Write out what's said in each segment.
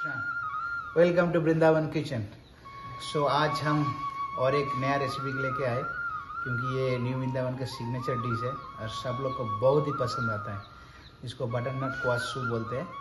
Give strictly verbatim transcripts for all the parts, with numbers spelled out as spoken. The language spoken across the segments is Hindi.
Krishna, welcome to Vrindavan kitchen. So आज हम और एक नया रेसिपी लेके आए, क्योंकि ये न्यू वृंदावन का सिग्नेचर डिश है और सब लोग को बहुत ही पसंद आता है। इसको बटरनट क्वाश सूप बोलते हैं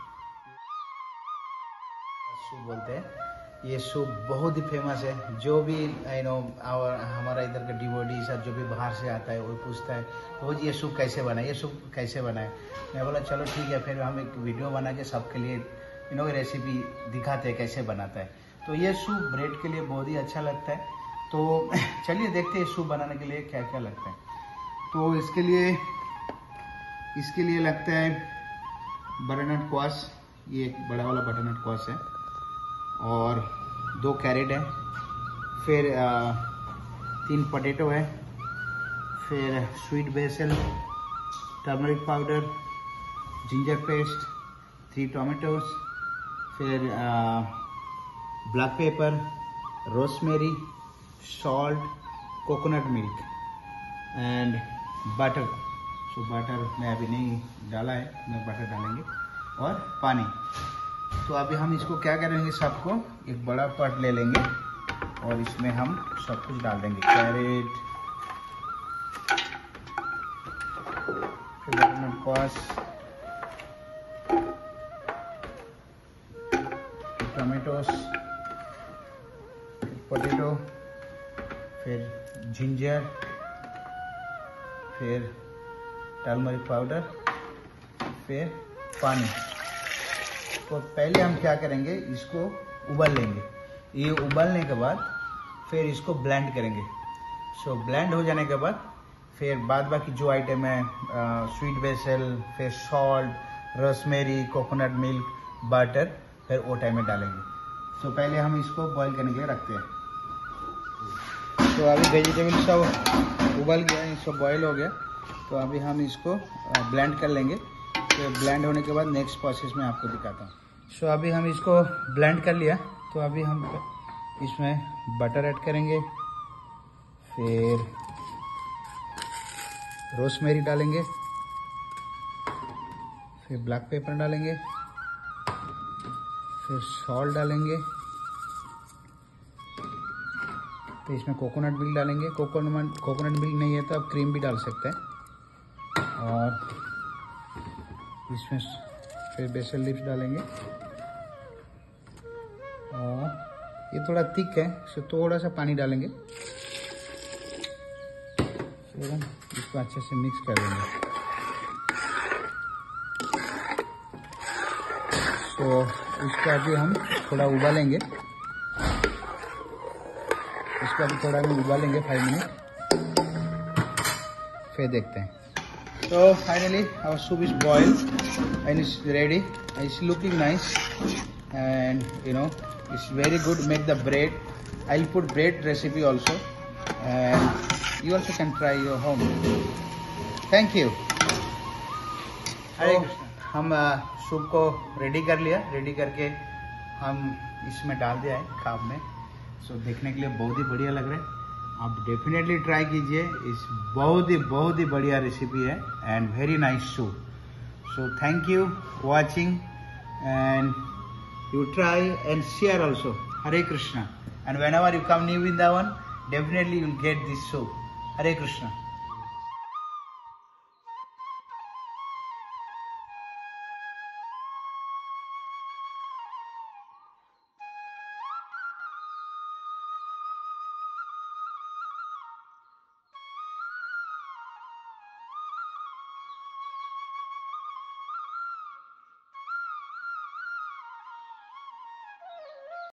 सूप बोलते हैं ये सूप बहुत ही फेमस है। जो भी यू नो और हमारा इधर का डिवोटी सब जो भी बाहर से आता है वो पूछता है वो ये सूप कैसे बनाए, ये सूप कैसे बनाए। मैं बोला चलो ठीक है, फिर हम एक वीडियो बना के सबके लिए यू नो रेसिपी दिखाते हैं कैसे बनाता है। तो ये सूप ब्रेड के लिए बहुत ही अच्छा लगता है। तो चलिए देखते हैं सूप बनाने के लिए क्या क्या लगता है। तो इसके लिए इसके लिए लगता है बटरनट क्वाश, ये एक बड़ा वाला बटरनट क्वाश है, और दो कैरेट है, फिर आ, तीन पोटैटो है, फिर sweet basil, turmeric powder, ginger paste, three tomatoes, फिर black pepper, rosemary, salt, coconut milk and butter. So butter मैं अभी नहीं डाला है, मैं बटर डालेंगे, और पानी। तो अभी हम इसको क्या करेंगे, सबको एक बड़ा पट ले लेंगे और इसमें हम सब कुछ डाल देंगे। कैरेट, फिर बटरनट क्वाश, टमाटोस, पोटैटो, फिर जिंजर, फिर टर्मरिक पाउडर, फिर पानी। तो पहले हम क्या करेंगे, इसको उबाल लेंगे। ये उबालने के बाद फिर इसको ब्लेंड करेंगे। सो ब्लेंड हो जाने के बाद फिर बाद बाकी जो आइटम है, स्वीट बेसल, फिर salt, rosemary, coconut milk, butter, फिर वो टाइम में डालेंगे। सो पहले हम इसको बॉईल करने के लिए रखते हैं। तो अभी वेजिटेबल सब उबल गया, सब बॉईल हो गया। तो अभी हम इसको ब्लेंड कर लेंगे। तो ब्लेंड होने के बाद नेक्स्ट प्रोसेस में आपको दिखाता हूँ। सो अभी हम इसको ब्लेंड कर लिया। तो अभी हम इसमें बटर ऐड करेंगे, फिर रोजमेरी डालेंगे, फिर ब्लैक पेपर डालेंगे, फिर सॉल्ट डालेंगे, तो इसमें कोकोनट मिल्क डालेंगे। कोकोनट कोकोनट मिल्क नहीं है तो आप क्रीम भी डाल सकते हैं। और इसमें फिर बेसल लिप्स डालेंगे, और ये थोड़ा थिक है तो थोड़ा सा पानी डालेंगे, फिर हम इसको अच्छे से मिक्स कर देंगे। तो इसको अभी हम थोड़ा उबालेंगे, इसको अभी थोड़ा हम उबालेंगे फाइव मिनट, फिर देखते हैं। So finally our soup is boiled and it's ready. It's looking nice and you know it's very good. Make the bread. I'll put bread recipe also, and you also can try your home. Thank you. हरे कृष्णा। हम सूप को रेडी कर लिया। रेडी करके हम इसमें डाल दिया है खाब में। सो देखने के लिए बहुत ही बढ़िया लग रहा है। आप डेफिनेटली ट्राई कीजिए। इस बहुत ही बहुत ही बढ़िया रेसिपी है and very nice soup. So thank you watching and you try and share also. Hare Krishna. And whenever you come New Vrindavan, definitely you will get this soup. Hare Krishna.